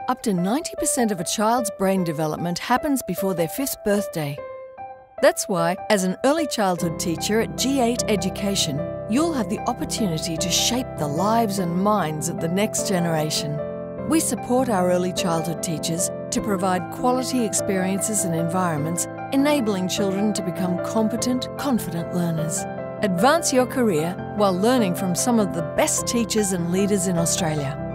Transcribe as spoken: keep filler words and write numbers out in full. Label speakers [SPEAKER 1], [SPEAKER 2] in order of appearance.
[SPEAKER 1] Up to ninety percent of a child's brain development happens before their fifth birthday. That's why, as an early childhood teacher at G eight Education, you'll have the opportunity to shape the lives and minds of the next generation. We support our early childhood teachers to provide quality experiences and environments, enabling children to become competent, confident learners. Advance your career while learning from some of the best teachers and leaders in Australia.